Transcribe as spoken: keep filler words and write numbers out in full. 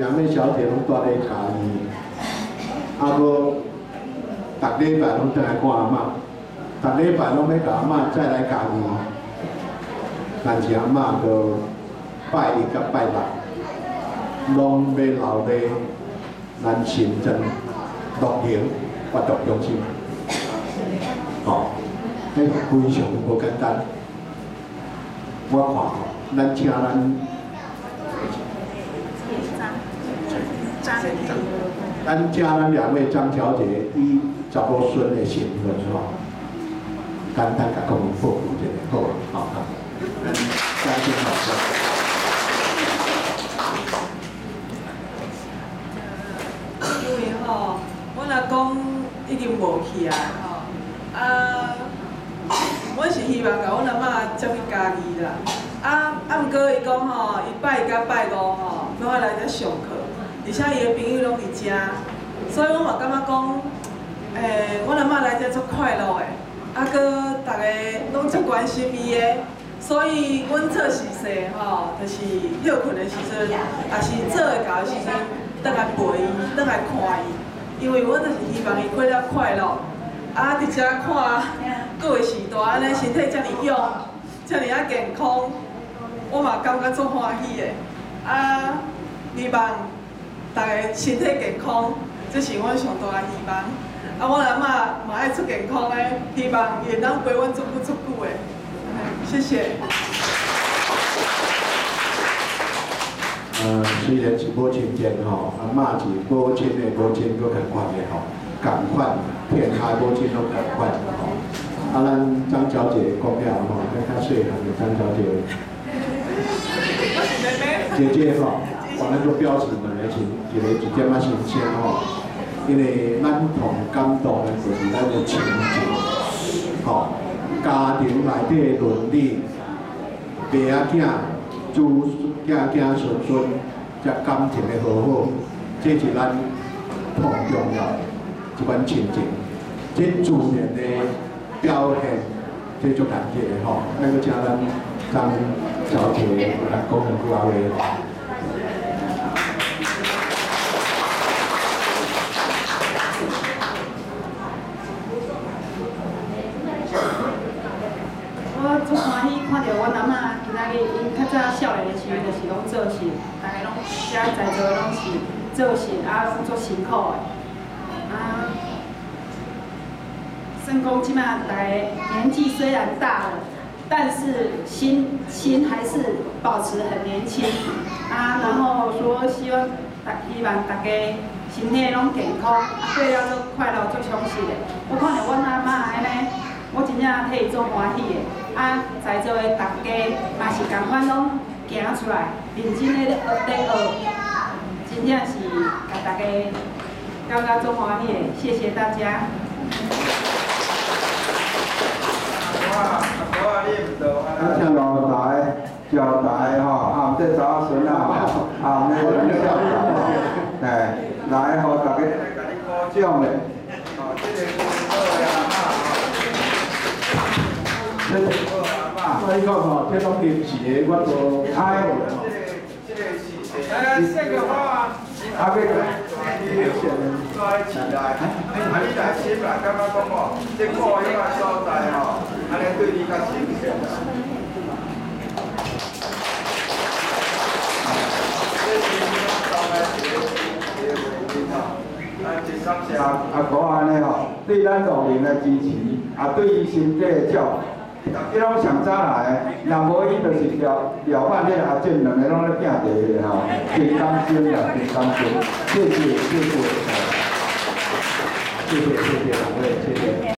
两位小姐拢住咧家己，啊无，逐礼拜拢倒来看阿嬷，逐礼拜拢要甲阿嬷再来家己，但是阿嬷就拜一甲拜六，拢要留咧咱深圳乐营活动中心，吼，迄非常无简单。我看吼，咱请咱。 咱家咱两位张小姐以查某孙的身份吼，简单甲讲报告一下，好，好，好，咱嘉欣老师。 因为吼，阮阿公已经无去啊，吼，啊，阮是希望甲阮阿嬷接去家己啦，啊啊，毋过伊讲吼，伊拜一甲拜五吼，拢爱来遮上课。 而且伊的朋友拢伫遮，所以我嘛感觉讲，诶、欸，阮阿嬷来遮足快乐的，啊，搁大家拢足关心伊的，所以阮做实事吼，就是休困的时阵，也是做会到的时阵，倒来陪伊，倒来看伊，因为阮就是希望伊过了快乐，啊，伫遮看各位时代安尼身体遮尔勇，遮尔啊健康，我嘛感觉足欢喜的，啊，希望。 大家身体健康，这是阮上大的希望。啊，阮阿嬷嘛爱出健康的，希望伊会当陪阮足久足久的。谢谢。 呃，虽然是母亲节吼，阿嬷是母亲的母亲，搁共款的吼，共款，天下母亲拢共款吼。啊，咱张小姐讲了吼，咱较细汉的张小姐，姐姐吼。 把那个表示呢，是一个一点仔新鲜吼，因为咱同感动的就是咱的亲情，吼，家庭内底的伦理，爸仔囝、祖囝囝孙孙，才感情的和好，这是咱同重要的一款亲情，这自然的表现，这足感谢的吼。那个请咱张小姐来讲两句话。 我足欢喜看到阮阿嬷今仔日因较早少年的时阵就是拢做事，大家拢遮在座拢是做事，啊拢足辛苦的。啊，算讲即摆大家年纪虽然大了，但是心心还是保持很年轻。啊，然后说希望大希望大家身体拢健康，啊过了足快乐足充实的。我看到阮阿嬷安尼。 我真正替伊做欢喜的，啊，在座的大家嘛是共款拢行出来，认真咧咧学咧学，真正是甲大家感觉做欢喜的，谢谢大家。 咱请老台、招台吼，啊，这查某孙啊，啊，那个小孩，哎，来，互大家奖嘞。哦，这个是好呀。 这个我讲吼，这种临时的我都爱有的吼。 这个是哎，这个好啊。啊，别个，你先抓起来，啊，你来先来，感觉讲哦，这个迄个所在吼，安尼对你较新鲜啦。这是当然一个一个回应吼。啊，真感谢阿哥安尼吼，对咱老人的支持，啊，对伊身体的照顾。 伊拢上早来，若无伊就是廖廖范迄阿俊两个拢咧拼地的吼，真甘心啦，真甘心，谢谢谢谢， 谢谢谢谢两位，谢谢。